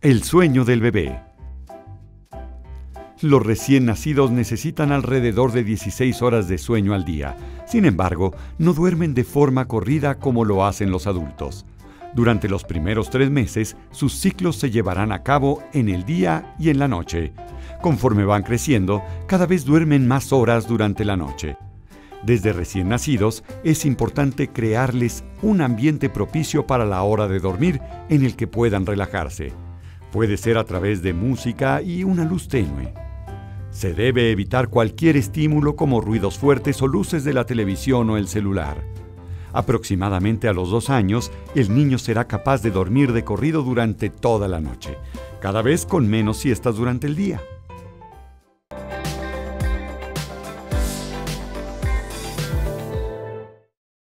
El sueño del bebé. Los recién nacidos necesitan alrededor de 16 horas de sueño al día. Sin embargo, no duermen de forma corrida como lo hacen los adultos. Durante los primeros 3 meses, sus ciclos se llevarán a cabo en el día y en la noche. Conforme van creciendo, cada vez duermen más horas durante la noche. Desde recién nacidos, es importante crearles un ambiente propicio para la hora de dormir en el que puedan relajarse. Puede ser a través de música y una luz tenue. Se debe evitar cualquier estímulo como ruidos fuertes o luces de la televisión o el celular. Aproximadamente a los 2 años, el niño será capaz de dormir de corrido durante toda la noche, cada vez con menos siestas durante el día.